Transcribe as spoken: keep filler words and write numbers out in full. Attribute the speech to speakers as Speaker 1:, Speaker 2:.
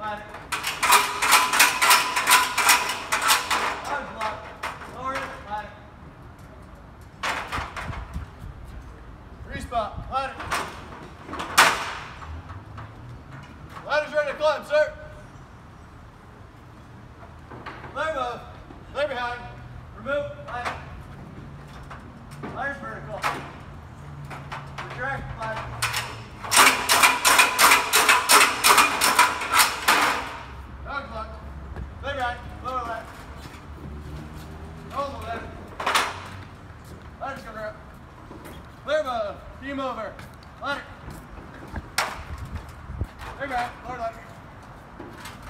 Speaker 1: ladder. Ladder's locked. Lower it, ladder. Three spot, ladder. Ladder's ready to climb, sir. Ladder move. Ladder behind. Remove, ladder. Ladder's vertical. Retract, ladder. Dog's locked. Ladder right, lower ladder. Hold the ladder. Ladder's coming up. Clear move. Team over. Ladder. Ladder back. Lower ladder.